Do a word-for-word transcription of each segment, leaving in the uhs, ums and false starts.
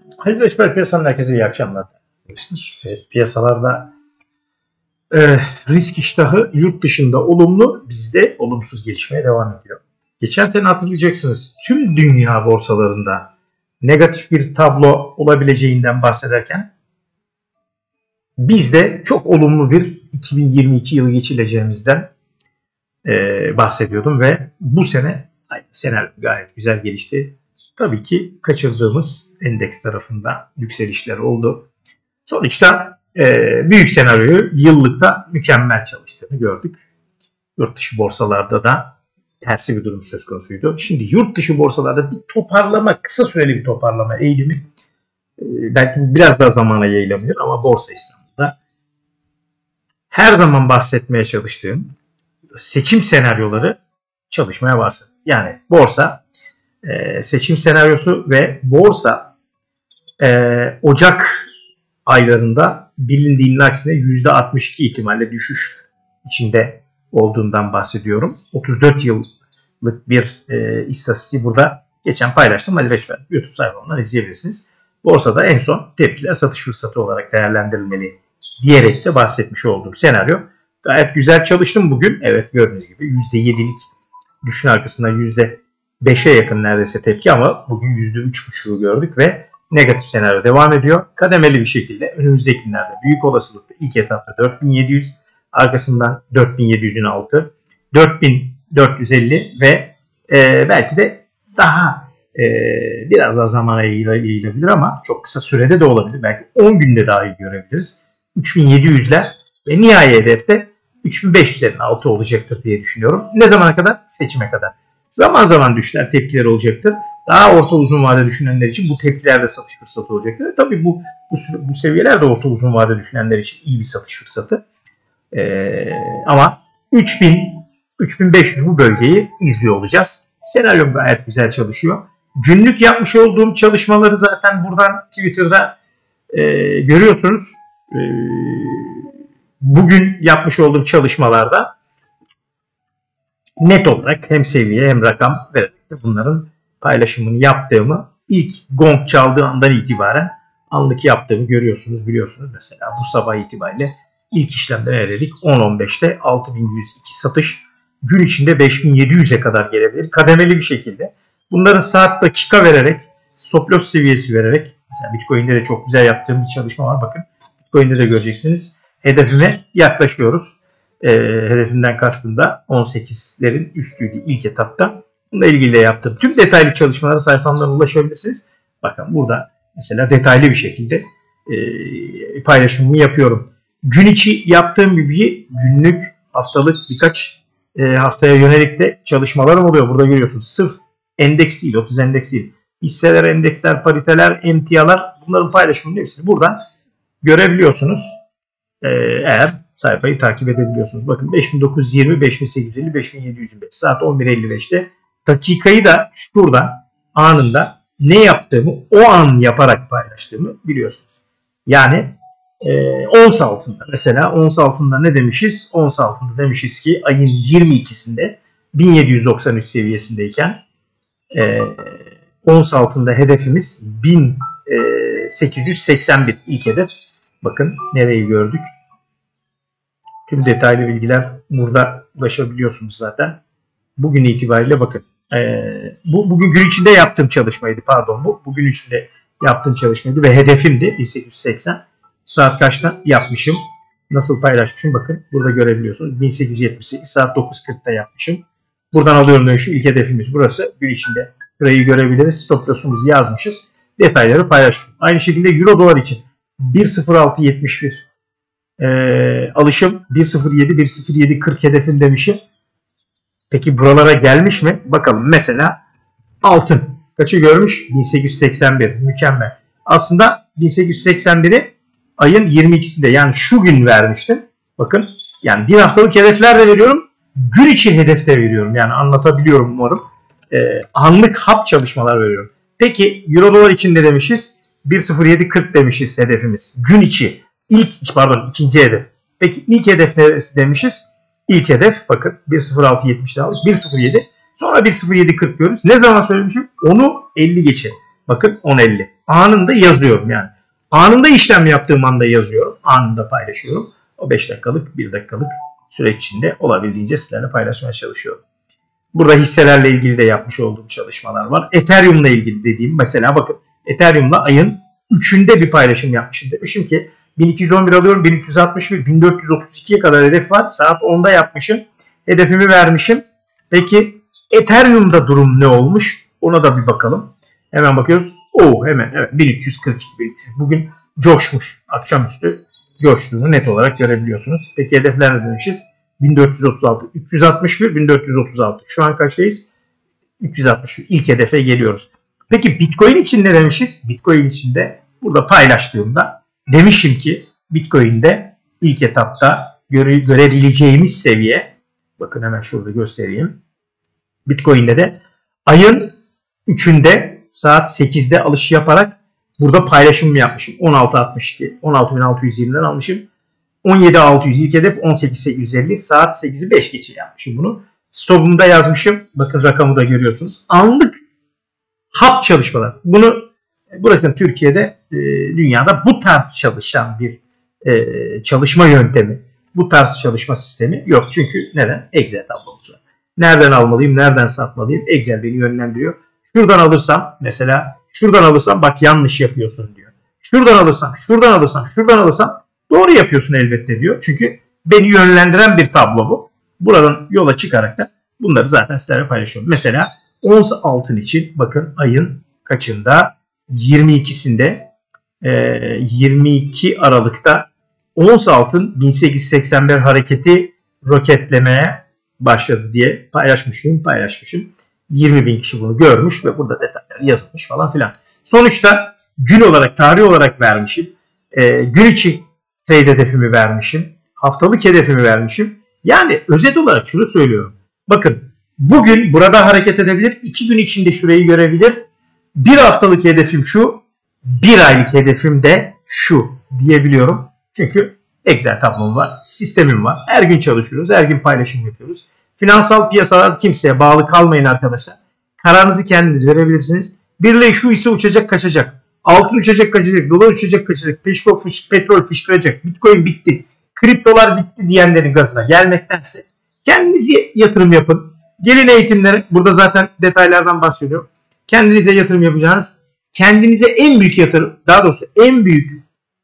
Hayırlı işler piyasanın herkese iyi akşamlar. Evet, piyasalarda e, risk iştahı yurt dışında olumlu, bizde olumsuz gelişmeye devam ediyor. Geçen sene hatırlayacaksınız, tüm dünya borsalarında negatif bir tablo olabileceğinden bahsederken bizde çok olumlu bir iki bin yirmi iki yılı geçireceğimizden e, bahsediyordum ve bu sene senaryo gayet güzel gelişti. Tabii ki kaçırdığımız endeks tarafında yükselişler oldu. Sonuçta e, büyük senaryoyu yıllıkta mükemmel çalıştığını gördük. Yurt dışı borsalarda da tersi bir durum söz konusuydu. Şimdi yurt dışı borsalarda bir toparlama, kısa süreli bir toparlama eğilimi e, belki biraz daha zamana yayılabilir ama Borsa İstanbul'da her zaman bahsetmeye çalıştığım seçim senaryoları çalışmaya başladı. Yani borsa Ee, seçim senaryosu ve borsa e, Ocak aylarında bilindiğinin aksine yüzde altmış iki ihtimalle düşüş içinde olduğundan bahsediyorum. otuz dört yıllık bir e, istatistiği burada geçen paylaştım. Ali Beşver YouTube sayfamdan izleyebilirsiniz. Borsada en son tepkiler satış fırsatı olarak değerlendirilmeli diyerek de bahsetmiş olduğum senaryo. Gayet güzel çalıştım bugün. Evet, gördüğünüz gibi yüzde yedilik düşün arkasından yüzde beşe yakın neredeyse tepki ama bugün yüzde üç buçuğu gördük ve negatif senaryo devam ediyor. Kademeli bir şekilde önümüzdeki günlerde büyük olasılıkla ilk etapta dört bin yedi yüz, arkasından dört bin yedi yüzün altı, dört bin dört yüz elli ve e, belki de daha e, biraz daha zamana yayılabilir ama çok kısa sürede de olabilir. Belki on günde daha iyi görebiliriz. üç bin yedi yüzler ve nihai hedefte üç bin beş yüzlerin altı olacaktır diye düşünüyorum. Ne zamana kadar? Seçime kadar. Zaman zaman düşler, tepkiler olacaktır. Daha orta uzun vade düşünenler için bu tepkilerde satış fırsatı olacaktır. Tabii bu, bu, bu seviyelerde orta uzun vade düşünenler için iyi bir satış fırsatı. Ee, ama üç bin üç bin beş yüz bu bölgeyi izliyor olacağız. Senaryom gayet güzel çalışıyor. Günlük yapmış olduğum çalışmaları zaten buradan Twitter'da e, görüyorsunuz. E, bugün yapmış olduğum çalışmalarda net olarak hem seviye hem rakam vererek de bunların paylaşımını yaptığımı ilk gong çaldığı andan itibaren anlık yaptığımı görüyorsunuz, biliyorsunuz. Mesela bu sabah itibariyle ilk işlemde ne dedik? on on beşte altı bin yüz iki satış, gün içinde beş bin yedi yüze kadar gelebilir. Kademeli bir şekilde. Bunların saat dakika vererek, stop loss seviyesi vererek, mesela Bitcoin'de de çok güzel yaptığım bir çalışma var. Bakın Bitcoin'de de göreceksiniz. Hedefime yaklaşıyoruz. E, hedefimden kastım da on sekizlerin üstüydü ilk etapta. Bununla ilgili de yaptım. Tüm detaylı çalışmalara sayfamdan ulaşabilirsiniz. Bakın burada mesela detaylı bir şekilde e, paylaşımımı yapıyorum. Gün içi yaptığım gibi günlük, haftalık birkaç e, haftaya yönelik de çalışmalarım oluyor. Burada görüyorsunuz. Sırf endeks değil, otuz endeks değil. Hisseler, endeksler, pariteler, emtialar, bunların paylaşımının hepsini burada görebiliyorsunuz. E, eğer sayfayı takip edebiliyorsunuz. Bakın beş bin dokuz yüz yirmi, beş bin sekiz yüz elli, beş bin yedi yüz beş saat on bir elli beşte dakikayı da şurada anında ne yaptığımı o an yaparak paylaştığımı biliyorsunuz. Yani e, ons altında mesela ons altında ne demişiz? Ons altında demişiz ki ayın yirmi ikisinde bin yedi yüz doksan üç seviyesindeyken e, ons altında hedefimiz bin sekiz yüz seksen bir ilk hedef. Bakın nereyi gördük? Tüm detaylı bilgiler burada ulaşabiliyorsunuz zaten. Bugün itibariyle bakın. E, bu bugün gün içinde yaptığım çalışmaydı. Pardon bu. Bugün içinde yaptığım çalışmaydı ve hedefimdi bin sekiz yüz seksen. Saat kaçta yapmışım? Nasıl paylaşmışım? Bakın burada görebiliyorsunuz. bin sekiz yüz yetmiş sekiz saat dokuz kırkta yapmışım. Buradan alıyorum dönüşü. İlk hedefimiz burası. Gün içinde burayı görebiliriz. Stop loss'umuzu yazmışız. Detayları paylaşıyorum. Aynı şekilde Euro dolar için bir sıfır altı yetmiş bir Ee, alışım bir sıfır yedi bir sıfır yedi kırk hedefim demişim. Peki buralara gelmiş mi? Bakalım mesela altın kaçı görmüş? bin sekiz yüz seksen bir, mükemmel. Aslında bin sekiz yüz seksen biri ayın yirmi ikisinde yani şu gün vermiştim. Bakın yani bir haftalık hedefler de veriyorum. Gün içi hedef de veriyorum. Yani anlatabiliyorum umarım. Ee, anlık hap çalışmalar veriyorum. Peki Euro dolar için ne demişiz? bir sıfır yedi kırk demişiz hedefimiz. Gün içi. İlk, pardon ikinci hedef. Peki ilk hedef neresi demişiz? İlk hedef bakın bir sıfır altı yetmişte aldık. bir sıfır yedi. Sonra bir sıfır yedi kırk diyoruz. Ne zaman söylemişim? onu elli geçe. Bakın on elli. Anında yazıyorum yani. Anında işlem yaptığım anda yazıyorum. Anında paylaşıyorum. O beş dakikalık, bir dakikalık süreç içinde olabildiğince sizlerle paylaşmaya çalışıyorum. Burada hisselerle ilgili de yapmış olduğum çalışmalar var. Ethereum'la ilgili dediğim mesela bakın Ethereum'la ayın üçünde bir paylaşım yapmışım. Demişim ki bin iki yüz on bir alıyorum, bin üç yüz altmış bir, bin dört yüz otuz ikiye kadar hedef var. Saat onda yapmışım. Hedefimi vermişim. Peki Ethereum'da durum ne olmuş? Ona da bir bakalım. Hemen bakıyoruz. Oo hemen evet bin üç yüz kırk iki, bin üç yüz. Bugün coşmuş. Akşamüstü coştuğunu net olarak görebiliyorsunuz. Peki hedefler ne demişiz? bin dört yüz otuz altı, üç yüz altmış bir, bin dört yüz otuz altı. Şu an kaçtayız? üç yüz altmış bir. İlk hedefe geliyoruz. Peki Bitcoin için ne demişiz? Bitcoin için de burada paylaştığımda demişim ki Bitcoin'de ilk etapta göre, görebileceğimiz seviye, bakın hemen şurada göstereyim. Bitcoin'de de ayın üçünde saat sekizde alış yaparak burada paylaşım yapmışım. on altı altmış iki, on altı bin altı yüz yirmiden almışım. on yedi altı yüz ilk hedef, on sekiz sekiz yüz elli, saat sekizi beş geçe yapmışım bunu. Stop'umu da yazmışım. Bakın rakamı da görüyorsunuz. Anlık hap çalışmalar. Bunu bırakın Türkiye'de, e, dünyada bu tarz çalışan bir e, çalışma yöntemi, bu tarz çalışma sistemi yok. Çünkü neden? Excel tablomuz var. Nereden almalıyım, nereden satmalıyım? Excel beni yönlendiriyor. Şuradan alırsam mesela, şuradan alırsam bak yanlış yapıyorsun diyor. Şuradan alırsam, şuradan alırsam, şuradan alırsam doğru yapıyorsun elbette diyor. Çünkü beni yönlendiren bir tablo bu. Buradan yola çıkarak da bunları zaten sizlerle paylaşıyorum. Mesela ons altın için bakın ayın kaçında? yirmi ikisinde e, yirmi iki Aralık'ta ons altın bin sekiz yüz seksen bir hareketi roketlemeye başladı diye paylaşmışım, paylaşmışım. yirmi bin kişi bunu görmüş ve burada detaylar yazılmış falan filan. Sonuçta gün olarak, tarih olarak vermişim. E, gün için trade hedefimi vermişim. Haftalık hedefimi vermişim. Yani özet olarak şunu söylüyorum. Bakın bugün burada hareket edebilir. iki gün içinde şurayı görebilir. Bir haftalık hedefim şu. Bir aylık hedefim de şu diyebiliyorum. Çünkü Excel tablom var. Sistemim var. Her gün çalışıyoruz. Her gün paylaşım yapıyoruz. Finansal piyasalarda kimseye bağlı kalmayın arkadaşlar. Kararınızı kendiniz verebilirsiniz. Birileri şu hisse uçacak kaçacak. Altın uçacak kaçacak. Dolar uçacak kaçacak. Petrol, fış, petrol fışkıracak. Bitcoin bitti. Kriptolar bitti diyenlerin gazına gelmektense kendinize yatırım yapın. Gelin eğitimlere. Burada zaten detaylardan bahsediyorum. Kendinize yatırım yapacağınız, kendinize en büyük yatırım, daha doğrusu en büyük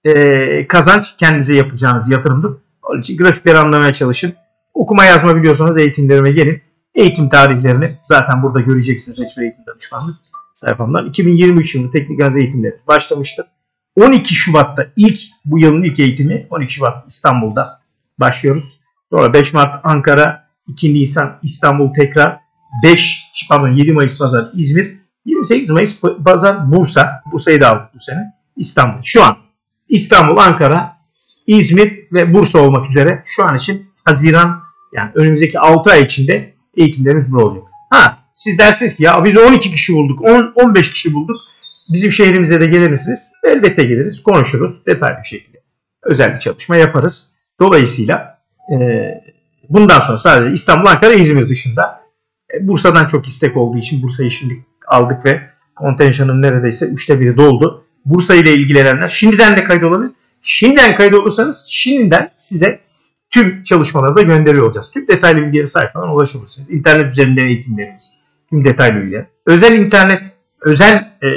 e, kazanç kendinize yapacağınız yatırımdır. Onun için grafikleri anlamaya çalışın. Okuma yazma biliyorsanız eğitimlerime gelin. Eğitim tarihlerini zaten burada göreceksiniz. Reçber Eğitim Danışmanlık sayfamdan. iki bin yirmi üç yılında teknik analiz eğitimleri başlamıştır. on iki Şubat'ta ilk, bu yılın ilk eğitimi on iki Şubat İstanbul'da başlıyoruz. Sonra beş Mart Ankara, iki Nisan İstanbul tekrar, beş pardon yedi Mayıs Pazar İzmir, yirmi sekiz Mayıs Pazar Bursa. Bursa'yı da aldık bu sene. İstanbul. Şu an İstanbul, Ankara, İzmir ve Bursa olmak üzere şu an için Haziran, yani önümüzdeki altı ay içinde eğitimlerimiz bu olacak. Ha, siz dersiniz ki ya biz on iki kişi bulduk, on on beş kişi bulduk. Bizim şehrimize de gelir misiniz? Elbette geliriz. Konuşuruz. Detaylı bir şekilde. Özel bir çalışma yaparız. Dolayısıyla e, bundan sonra sadece İstanbul, Ankara, İzmir dışında e, Bursa'dan çok istek olduğu için Bursa'yı şimdi aldık ve kontenjanın neredeyse üçte biri doldu. Bursa ile ilgilenenler şimdiden de kayıt olabilir. Şimdiden kayıt olursanız şimdiden size tüm çalışmaları da gönderiyor olacağız. Tüm detaylı bilgileri sayfadan ulaşabilirsiniz. İnternet üzerinden eğitimlerimiz. Tüm detaylı bilgiler. Özel internet, özel e,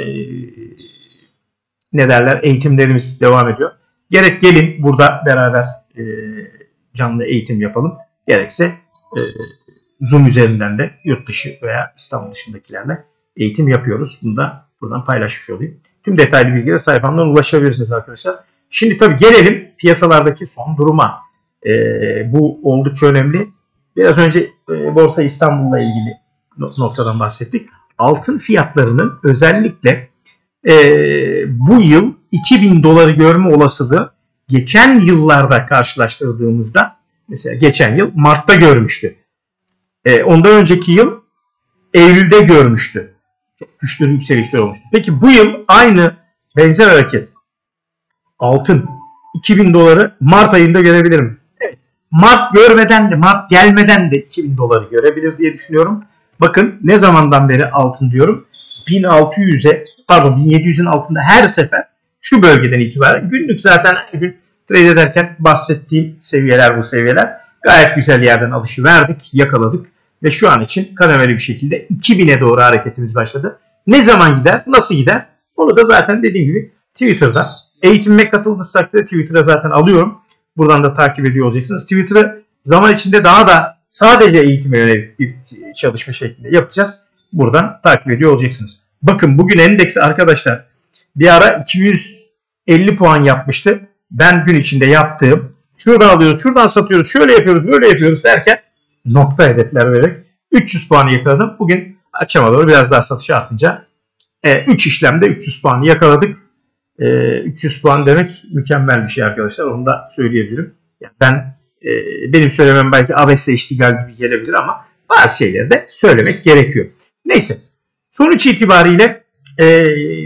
ne derler eğitimlerimiz devam ediyor. Gerek gelin burada beraber e, canlı eğitim yapalım. Gerekse e, Zoom üzerinden de yurt dışı veya İstanbul dışındakilerle eğitim yapıyoruz. Bunu da buradan paylaşmış olayım. Tüm detaylı bilgilere sayfamdan ulaşabilirsiniz arkadaşlar. Şimdi tabii gelelim piyasalardaki son duruma. E, bu oldukça önemli. Biraz önce e, Borsa İstanbul'la ilgili noktadan bahsettik. Altın fiyatlarının özellikle e, bu yıl iki bin doları görme olasılığı geçen yıllarda karşılaştırdığımızda, mesela geçen yıl Mart'ta görmüştü. E, ondan önceki yıl Eylül'de görmüştü. Çok güçlü yükselişler olmuştu. Peki bu yıl aynı benzer hareket. Altın iki bin doları Mart ayında görebilirim. Evet. Mart görmeden de, Mart gelmeden de iki bin doları görebilir diye düşünüyorum. Bakın ne zamandan beri altın diyorum. bin altı yüze pardon bin yedi yüzün altında her sefer şu bölgeden itibaren günlük zaten her gün trade ederken bahsettiğim seviyeler bu seviyeler. Gayet güzel yerden alışı verdik, yakaladık ve şu an için kademeli bir şekilde iki bine doğru hareketimiz başladı. Ne zaman gider, nasıl gider? Onu da zaten dediğim gibi Twitter'da. Eğitimime katıldığınız takdirde Twitter'a zaten alıyorum. Buradan da takip ediyor olacaksınız. Twitter'ı zaman içinde daha da sadece eğitime yönelik bir çalışma şeklinde yapacağız. Buradan takip ediyor olacaksınız. Bakın bugün endeksi arkadaşlar bir ara iki yüz elli puan yapmıştı. Ben gün içinde yaptığım şuradan alıyoruz, şuradan satıyoruz, şöyle yapıyoruz, böyle yapıyoruz derken nokta hedefler vererek üç yüz puanı yakaladım. Bugün akşama doğru biraz daha satış artınca üç işlemde üç yüz puanı yakaladık. E, üç yüz puan demek mükemmel bir şey arkadaşlar. Onu da söyleyebilirim. Yani ben e, benim söylemem belki abesle iştigal gibi gelebilir ama bazı şeyleri de söylemek gerekiyor. Neyse. Sonuç itibariyle e,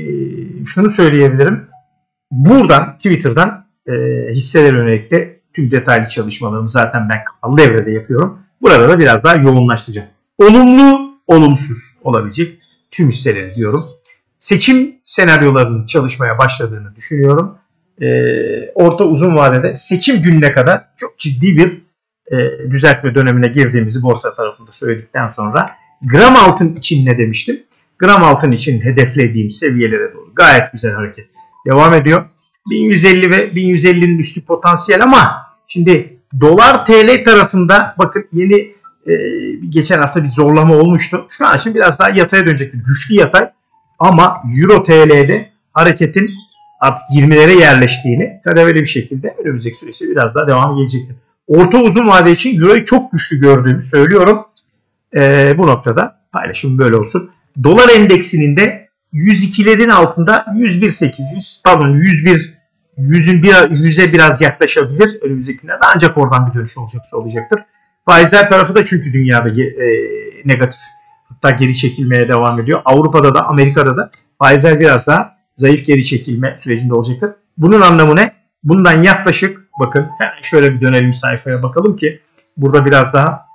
şunu söyleyebilirim. Buradan Twitter'dan e, hisseler yönelik de tüm detaylı çalışmalarımı zaten ben kapalı devrede yapıyorum. Burada da biraz daha yoğunlaştıracağım. Olumlu, olumsuz olabilecek tüm hisseleri diyorum. Seçim senaryolarının çalışmaya başladığını düşünüyorum. Ee, orta uzun vadede seçim gününe kadar çok ciddi bir e, düzeltme dönemine girdiğimizi borsa tarafında söyledikten sonra gram altın için ne demiştim? Gram altın için hedeflediğim seviyelere doğru gayet güzel hareket devam ediyor. bin yüz elli ve bin yüz ellinin üstü potansiyel ama şimdi dolar T L tarafında bakın yeni e, geçen hafta bir zorlama olmuştu. Şu an için biraz daha yataya dönecektir. Güçlü yatay. Ama Euro T L'de hareketin artık yirmilere yerleştiğini kademeli bir şekilde önümüzdeki süreçte biraz daha devam gelecektir. Orta uzun vade için Euro'yu çok güçlü gördüğümü söylüyorum. Ee, bu noktada paylaşım böyle olsun. Dolar endeksinin de yüz ikilerin altında yüz bir bin sekiz yüz pardon yüz bir yüzün bir yüze biraz yaklaşabilir önümüzdeki günlerde ancak oradan bir dönüş olacaksa olacaktır. Faizler tarafı da çünkü dünyada e, negatif. Hatta geri çekilmeye devam ediyor. Avrupa'da da Amerika'da da faizler biraz daha zayıf geri çekilme sürecinde olacaktır. Bunun anlamı ne? Bundan yaklaşık bakın hemen şöyle bir dönelim sayfaya bakalım ki burada biraz daha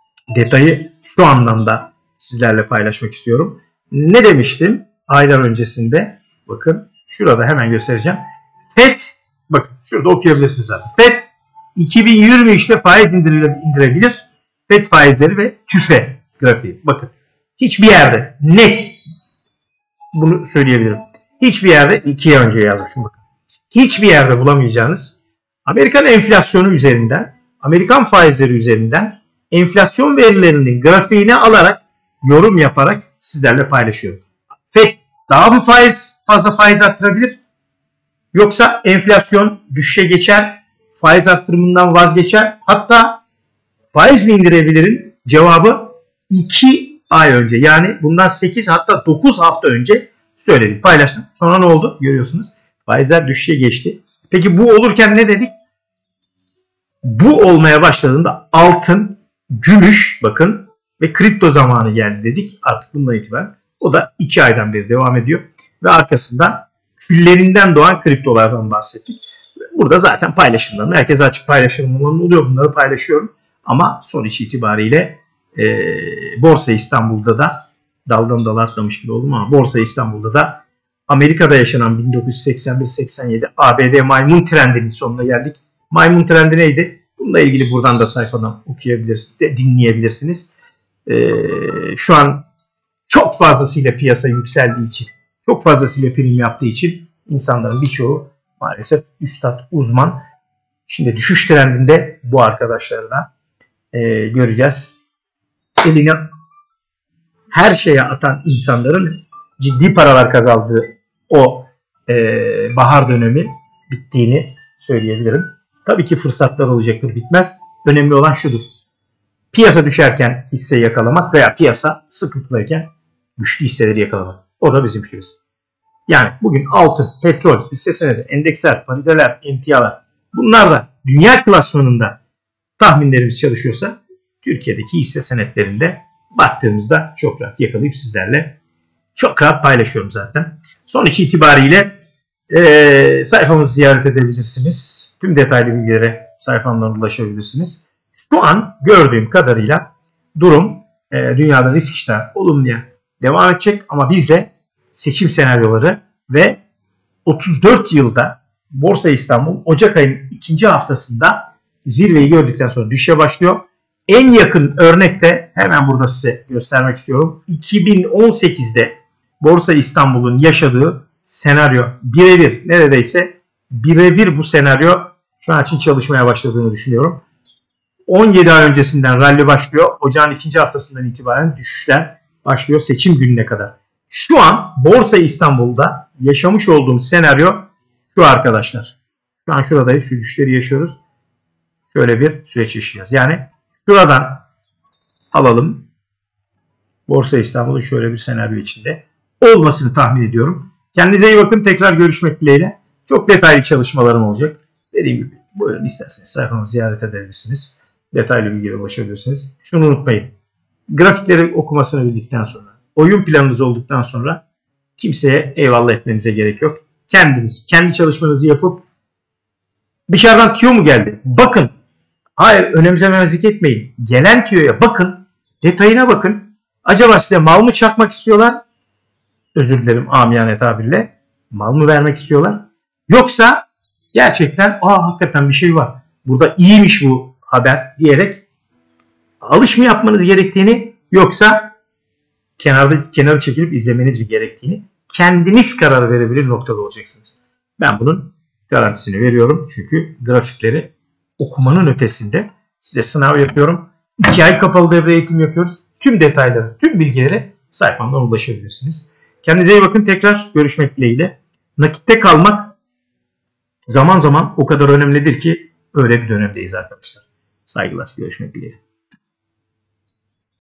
detayı şu anlamda sizlerle paylaşmak istiyorum. Ne demiştim aylar öncesinde? Bakın şurada hemen göstereceğim. F E D bakın şurada okuyabilirsiniz zaten. F E D iki bin yirmi üçte faiz indirebilir. F E D faizleri ve TÜFE grafiği. Bakın. Hiçbir yerde net bunu söyleyebilirim. Hiçbir yerde iki ay önce yazmışım bakın. Hiçbir yerde bulamayacağınız Amerikan enflasyonu üzerinden, Amerikan faizleri üzerinden enflasyon verilerinin grafiğini alarak yorum yaparak sizlerle paylaşıyorum. F E D daha mı faiz fazla faiz arttırabilir? Yoksa enflasyon düşüşe geçer, faiz arttırımından vazgeçer. Hatta faiz mi indirebilirin cevabı iki ay önce yani bundan sekiz hatta dokuz hafta önce söyledim, paylaştım. Sonra ne oldu? Görüyorsunuz. Faizler düşüşe geçti. Peki bu olurken ne dedik? Bu olmaya başladığında altın, gümüş bakın ve kripto zamanı geldi dedik. Artık bundan itibaren o da iki aydan beri devam ediyor. Ve arkasından küllerinden doğan kriptolardan bahsettik. Burada zaten paylaşımlarım. Herkese açık paylaşımlarım oluyor. Bunları paylaşıyorum. Ama sonuç itibariyle e, Borsa İstanbul'da da daldan dala atlamış gibi oldum ama Borsa İstanbul'da da Amerika'da yaşanan bin dokuz yüz seksen bir seksen yedi A B D maymun trendinin sonuna geldik. Maymun trendi neydi? Bununla ilgili buradan da sayfadan okuyabilirsiniz, de dinleyebilirsiniz. E, şu an çok fazlasıyla piyasa yükseldiği için, çok fazlasıyla prim yaptığı için insanların birçoğu maalesef üstad, uzman. Şimdi düşüş trendinde bu arkadaşları da e, göreceğiz. Eline her şeye atan insanların ciddi paralar kazandığı o e, bahar dönemi bittiğini söyleyebilirim. Tabii ki fırsatlar olacaktır, bitmez. Önemli olan şudur. Piyasa düşerken hisseyi yakalamak veya piyasa sıkıntıdayken güçlü hisseleri yakalamak. O da bizim işimiz. Yani bugün altın, petrol, hisse senedi, endeksler, pariteler, emtialar bunlar da dünya klasmanında tahminlerimiz çalışıyorsa Türkiye'deki hisse senetlerinde baktığımızda çok rahat yakalayıp sizlerle çok rahat paylaşıyorum zaten. Sonuç itibariyle e, sayfamızı ziyaret edebilirsiniz. Tüm detaylı bilgilere sayfamdan ulaşabilirsiniz. Şu an gördüğüm kadarıyla durum e, dünyada risk iştahı olumluya devam edecek ama biz de seçim senaryoları ve otuz dört yılda Borsa İstanbul Ocak ayının ikinci haftasında zirveyi gördükten sonra düşüşe başlıyor. En yakın örnekte hemen burada size göstermek istiyorum. iki bin on sekizde Borsa İstanbul'un yaşadığı senaryo birebir, neredeyse birebir bu senaryo şu an için çalışmaya başladığını düşünüyorum. on yedi ay öncesinden rally başlıyor. Ocağın ikinci haftasından itibaren düşüşler başlıyor seçim gününe kadar. Şu an Borsa İstanbul'da yaşamış olduğum senaryo şu arkadaşlar. Şu an şuradayız. Şu düşüşleri yaşıyoruz. Şöyle bir süreç yaşayacağız. Yani şuradan alalım. Borsa İstanbul'un şöyle bir senaryo içinde olmasını tahmin ediyorum. Kendinize iyi bakın. Tekrar görüşmek dileğiyle. Çok detaylı çalışmalarım olacak. Dediğim gibi buyurun, isterseniz sayfamızı ziyaret edebilirsiniz. Detaylı bilgiye ulaşabilirsiniz. Şunu unutmayın. Grafikleri okumasını bildikten sonra, oyun planınız olduktan sonra kimseye eyvallah etmenize gerek yok. Kendiniz kendi çalışmanızı yapıp dışarıdan tüyo mu geldi? Bakın. Hayır, önemsememezlik etmeyin. Gelen tüyoya bakın. Detayına bakın. Acaba size mal mı çakmak istiyorlar? Özür dilerim amiyane tabirle. Mal mı vermek istiyorlar? Yoksa gerçekten aa hakikaten bir şey var. Burada iyiymiş bu haber diyerek alış mı yapmanız gerektiğini, yoksa kenarda kenara çekilip izlemeniz mi gerektiğini kendiniz karar verebilir noktada olacaksınız. Ben bunun garantisini veriyorum. Çünkü grafikleri okumanın ötesinde size sınav yapıyorum. iki ay kapalı devre eğitim yapıyoruz. Tüm detayları, tüm bilgilere sayfamdan ulaşabilirsiniz. Kendinize iyi bakın. Tekrar görüşmek dileğiyle. Nakitte kalmak zaman zaman o kadar önemlidir ki öyle bir dönemdeyiz arkadaşlar. Saygılar. Görüşmek dileğiyle.